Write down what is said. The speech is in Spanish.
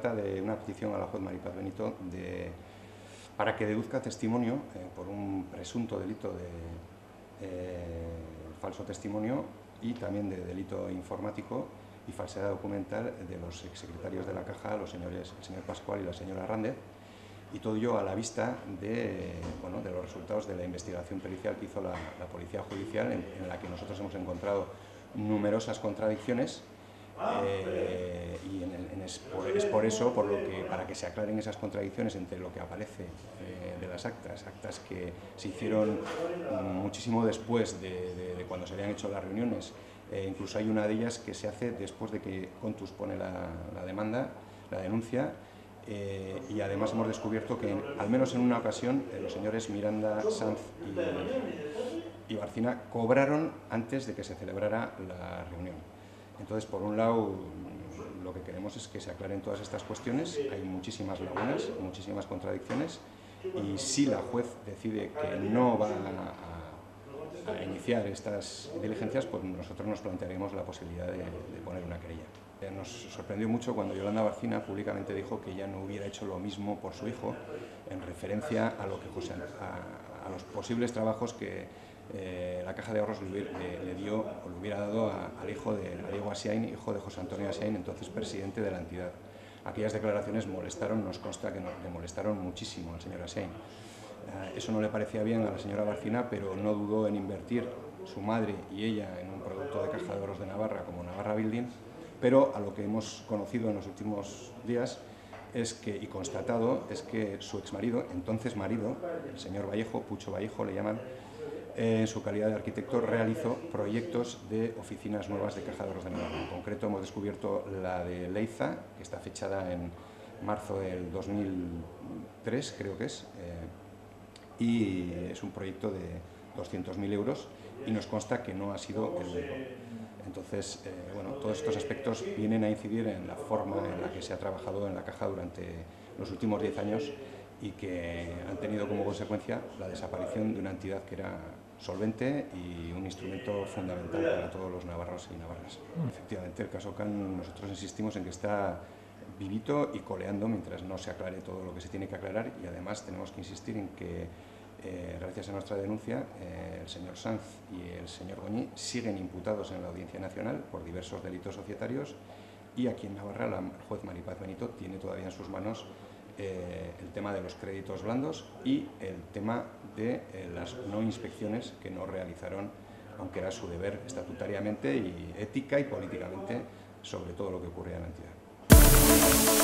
trata de una petición a la juez Maripaz Benito para que deduzca testimonio por un presunto delito de falso testimonio y también de delito informático y falsedad documental de los exsecretarios de la Caja, el señor Pascual y la señora Rández, y todo ello a la vista de los resultados de la investigación pericial que hizo la Policía Judicial, en la que nosotros hemos encontrado numerosas contradicciones, y es por eso, para que se aclaren esas contradicciones entre lo que aparece de las actas que se hicieron muchísimo después de cuando se habían hecho las reuniones. Incluso hay una de ellas que se hace después de que Contus pone la denuncia, y además hemos descubierto que, al menos en una ocasión, los señores Miranda, Sanz y Barcina cobraron antes de que se celebrara la reunión. Entonces, por un lado, lo que queremos es que se aclaren todas estas cuestiones. Hay muchísimas lagunas, muchísimas contradicciones, y si la juez decide que no va a iniciar estas diligencias, pues nosotros nos plantearemos la posibilidad de poner una querella. Nos sorprendió mucho cuando Yolanda Barcina públicamente dijo que ella no hubiera hecho lo mismo por su hijo, en referencia a los posibles trabajos que la Caja de Ahorros le dio o le hubiera dado al hijo de Diego Asiain, hijo de José Antonio Asiain, entonces presidente de la entidad. Aquellas declaraciones molestaron, nos consta que le molestaron muchísimo al señor Asiain. Eso no le parecía bien a la señora Barcina, pero no dudó en invertir su madre y ella en un producto de Caja de Ahorros de Navarra como Navarra Building, pero a lo que hemos conocido en los últimos días y constatado es que su exmarido, entonces marido, el señor Vallejo, Pucho Vallejo le llaman, en su calidad de arquitecto realizó proyectos de oficinas nuevas de Caja de Ahorros de Navarra. En concreto hemos descubierto la de Leiza, que está fechada en marzo del 2003, creo que es, y es un proyecto de 200.000 euros, y nos consta que no ha sido el único. Entonces, todos estos aspectos vienen a incidir en la forma en la que se ha trabajado en la Caja durante los últimos 10 años y que han tenido como consecuencia la desaparición de una entidad que era solvente y un instrumento fundamental para todos los navarros y navarras. Efectivamente, el caso Can, nosotros insistimos en que está vivito y coleando mientras no se aclare todo lo que se tiene que aclarar, y además tenemos que insistir en que gracias a nuestra denuncia, el señor Sanz y el señor Goñi siguen imputados en la Audiencia Nacional por diversos delitos societarios, y aquí en Navarra la juez Maripaz Benito tiene todavía en sus manos el tema de los créditos blandos y el tema de las no inspecciones que no realizaron, aunque era su deber estatutariamente y ética y políticamente, sobre todo lo que ocurría en la entidad.